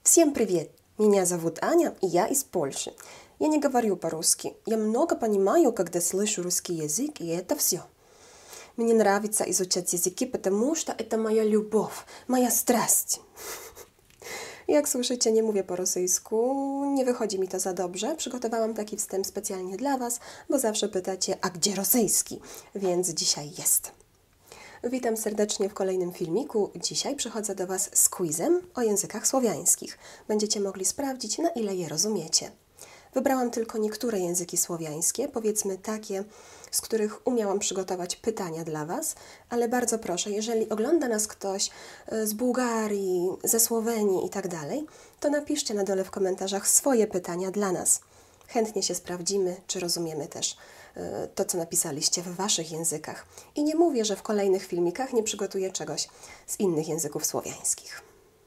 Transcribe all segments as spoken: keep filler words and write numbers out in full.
Всем привет! Меня зовут Аня, и я из Польши. Я не говорю по-русски. Я много понимаю, когда слышу русский язык, и это все. Мне нравится изучать языki, потому что это moja любовь, moja страсть. Jak słyszycie, nie mówię po rosyjsku, nie wychodzi mi to za dobrze. Przygotowałam taki wstęp specjalnie dla Was, bo zawsze pytacie, a gdzie rosyjski? Więc dzisiaj jest. Witam serdecznie w kolejnym filmiku. Dzisiaj przychodzę do Was z quizem o językach słowiańskich. Będziecie mogli sprawdzić, na ile je rozumiecie. Wybrałam tylko niektóre języki słowiańskie, powiedzmy takie, z których umiałam przygotować pytania dla Was, ale bardzo proszę, jeżeli ogląda nas ktoś z Bułgarii, ze Słowenii i tak dalej, to napiszcie na dole w komentarzach swoje pytania dla nas. Chętnie się sprawdzimy, czy rozumiemy też to, co napisaliście w Waszych językach. I nie mówię, że w kolejnych filmikach nie przygotuję czegoś z innych języków słowiańskich.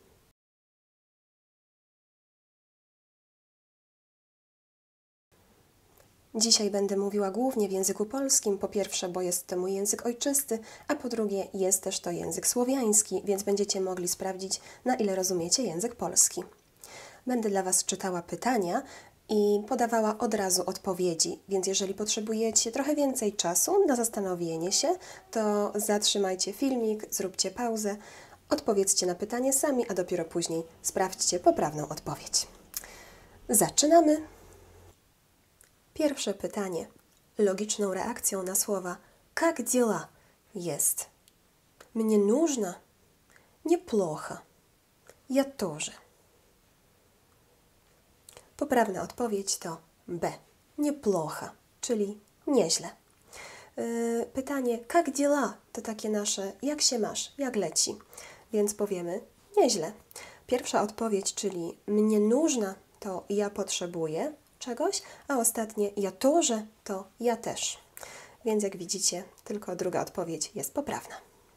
Dzisiaj będę mówiła głównie w języku polskim, po pierwsze, bo jest to mój język ojczysty, a po drugie jest też to język słowiański, więc będziecie mogli sprawdzić, na ile rozumiecie język polski. Będę dla Was czytała pytania i podawała od razu odpowiedzi, więc jeżeli potrzebujecie trochę więcej czasu na zastanowienie się, to zatrzymajcie filmik, zróbcie pauzę, odpowiedzcie na pytanie sami, a dopiero później sprawdźcie poprawną odpowiedź. Zaczynamy! Pierwsze pytanie. Logiczną reakcją na słowa «как дела» jest «мне нужно», «неплохо», «я тоже». Poprawna odpowiedź to B. «Неплохо», czyli nieźle. Yy, pytanie «как дела» to takie nasze «jak się masz», «jak leci», więc powiemy «nieźle». Pierwsza odpowiedź, czyli «мне нужно» to «ja potrzebuję» czegoś, a ostatnie «я тоже» to «ja też». Więc jak widzicie, tylko druga odpowiedź jest poprawna.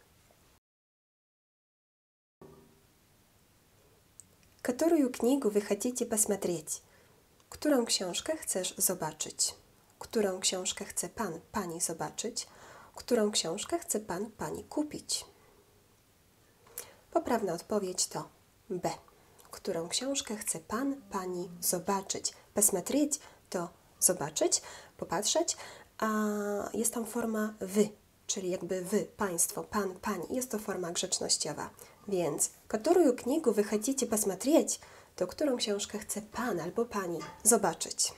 Которую книгу вы хотите посмотреть? Którą książkę chcesz zobaczyć? Którą książkę chce Pan, Pani zobaczyć? Którą książkę chce Pan, Pani kupić? Poprawna odpowiedź to B. Którą książkę chce Pan, Pani zobaczyć? Посмотреть to zobaczyć, popatrzeć, a jest tam forma wy, czyli jakby wy, państwo, pan, pani. Jest to forma grzecznościowa. Więc, которую книгу вы хотите посмотреть, to którą książkę chce Pan albo Pani zobaczyć?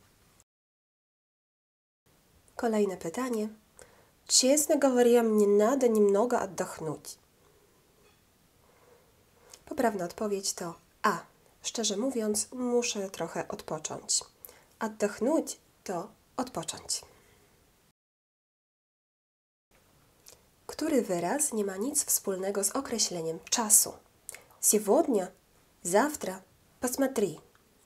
Kolejne pytanie. Честно говоря, мне надо немного отдохнуть. Poprawna odpowiedź to A. Szczerze mówiąc, muszę trochę odpocząć. Отдохнуть to odpocząć. Który wyraz nie ma nic wspólnego z określeniem czasu? Сегодня, завтра, посмотри.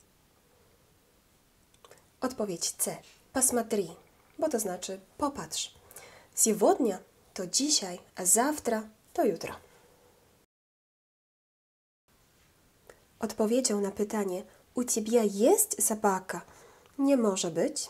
Odpowiedź C. Посмотри, bo to znaczy popatrz. Сегодня to dzisiaj, a завтра to jutro. Odpowiedzią na pytanie «У тебя есть собака?» nie może być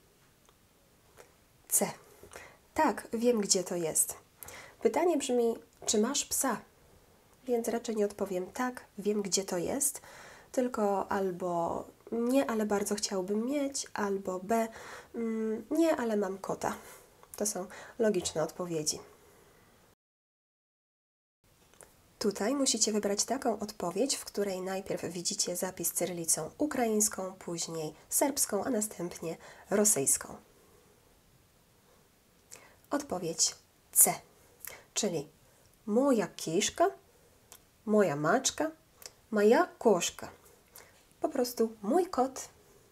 C. Tak, wiem, gdzie to jest. Pytanie brzmi, czy masz psa? Więc raczej nie odpowiem tak, wiem, gdzie to jest, tylko albo nie, ale bardzo chciałbym mieć, albo B, mm, nie, ale mam kota. To są logiczne odpowiedzi. Tutaj musicie wybrać taką odpowiedź, w której najpierw widzicie zapis cyrylicą ukraińską, później serbską, a następnie rosyjską. Odpowiedź C, czyli moja kiszka, moja maczka, moja koszka. Po prostu mój kot.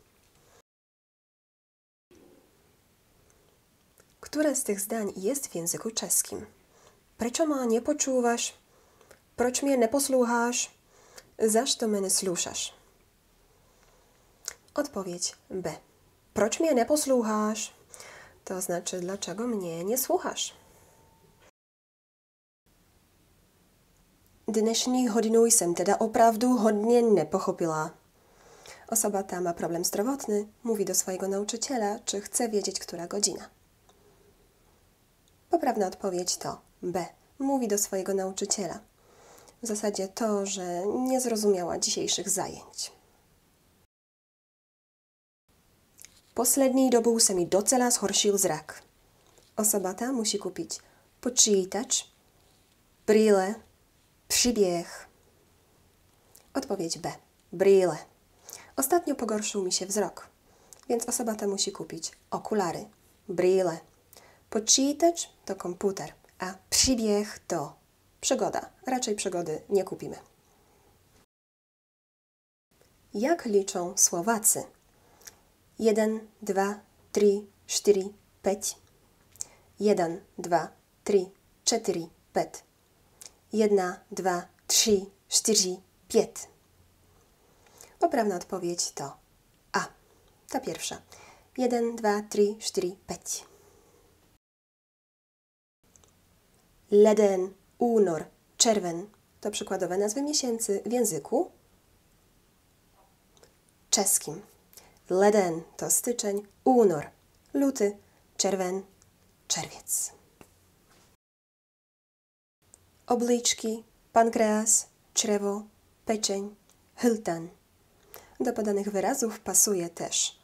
Które z tych zdań jest w języku czeskim? Prečo nie poczuwasz? Proč mnie nie posłuchasz? Zaż to mnie słuchasz? Odpowiedź B. Proč mnie nie posłuchasz? To znaczy, dlaczego mnie nie słuchasz? Dnešní hodinu jsem teda opravdu hodně nepochopila. Osoba ta ma problem zdrowotny, mówi do swojego nauczyciela, czy chce wiedzieć, która godzina. Poprawna odpowiedź to B. Mówi do swojego nauczyciela. W zasadzie to, że nie zrozumiała dzisiejszych zajęć. Poslední dobou se mi docela zhoršil zrak. Osoba ta musi kupić počítač, brýle, przybieg. Odpowiedź B. Brýle. Ostatnio pogorszył mi się wzrok, więc osoba ta musi kupić okulary, brýle. Počítač to komputer, a przybieg to przygoda. Raczej przygody nie kupimy. Jak liczą Słowacy? Jeden, dwa, trzy, cztery, pięć. Jeden, dwa, trzy, cztery, pięć. Jedna, dwa, trzy, cztery, pięć. Poprawna odpowiedź to A. Ta pierwsza. Jeden, dwa, trzy, cztery, pięć. Leden, únor, czerwen to przykładowe nazwy miesięcy w języku czeskim. Leden to styczeń, únor, luty, czerwen, czerwiec. Obliczki, pankreas, czrewo, peczeń, hyltan. Do podanych wyrazów pasuje też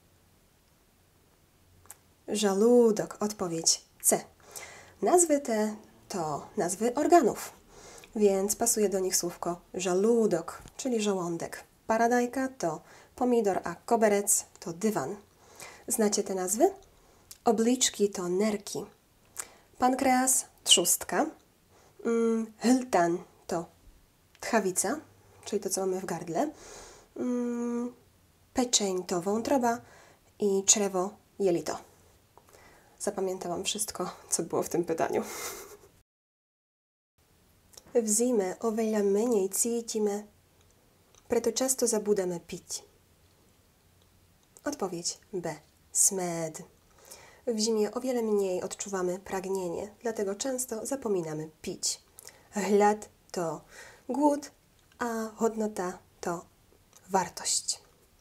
żaludok, odpowiedź C. Nazwy te to nazwy organów, więc pasuje do nich słówko żaludok, czyli żołądek. Paradajka to pomidor, a koberec to dywan. Znacie te nazwy? Obliczki to nerki. Pankreas trzustka. Mm, hyltan to tchawica, czyli to, co mamy w gardle. Mm, peczeń to wątroba i czrewo jelito. Zapamiętałam wszystko, co było w tym pytaniu. W zimę o wiele mniej cítime, preto często zabudamy pić. Odpowiedź B. Smed. W zimie o wiele mniej odczuwamy pragnienie, dlatego często zapominamy pić. Hlad to głód, a hodnota to wartość.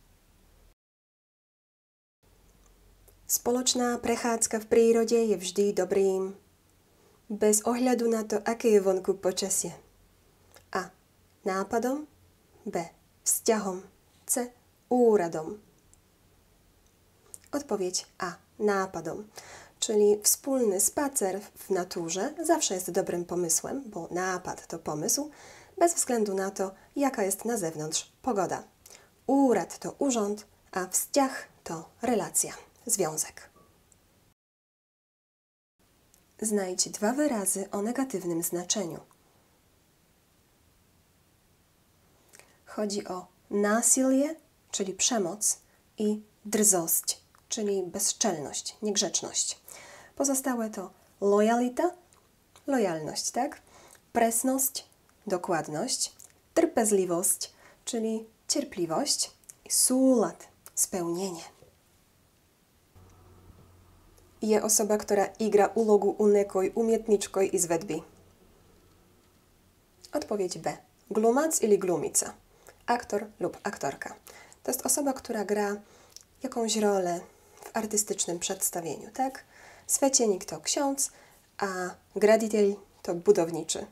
Spoločná prechádzka v prírode je vždy dobrým, bez ohľadu na to, aké je vonku počasie. A. Nápadom. B. Vzťahom. C. Úradom. Odpowiedź A. Nápadom. Czyli wspólny spacer w naturze zawsze jest dobrym pomysłem, bo nápad to pomysł, bez względu na to, jaka jest na zewnątrz pogoda. Úrad to urząd, a vzťah to relacja, związek. Znajdź dwa wyrazy o negatywnym znaczeniu. Chodzi o násilie, czyli przemoc, i drzość, czyli bezczelność, niegrzeczność. Pozostałe to lojalita, lojalność, tak? Presność, dokładność, trpezliwość, czyli cierpliwość, i súlad, spełnienie. Je osoba, która igra úlogu u nekoj umietničkoj iz vedby. Odpowiedź B. Glumac ili glumica. Aktor lub aktorka. To jest osoba, która gra jakąś rolę w artystycznym przedstawieniu, tak? Svećenik to ksiądz, a graditeľ to budowniczy.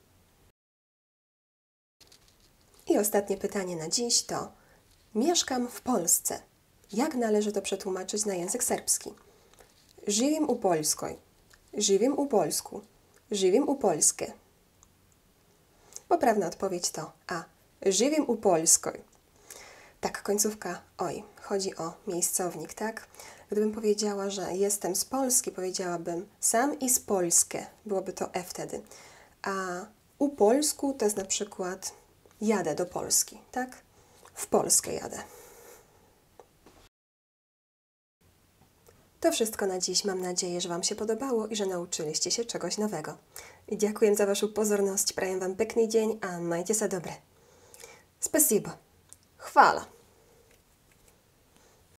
I ostatnie pytanie na dziś to: mieszkam w Polsce. Jak należy to przetłumaczyć na język serbski? Żywim u Polskoj. Żywim u Polsku. Żywim u Polskie. Poprawna odpowiedź to A. Żywim u Polskoj. Tak, końcówka oj. Chodzi o miejscownik, tak? Gdybym powiedziała, że jestem z Polski, powiedziałabym sam i z Polskie. Byłoby to E wtedy. A u Polsku to jest na przykład jadę do Polski, tak? W Polskę jadę. To wszystko na dziś. Mam nadzieję, że Wam się podobało i że nauczyliście się czegoś nowego. Ďakujem za Vašu pozornosť, prajem Vám pekný deň a majte sa dobre. Spasibo. Chvála.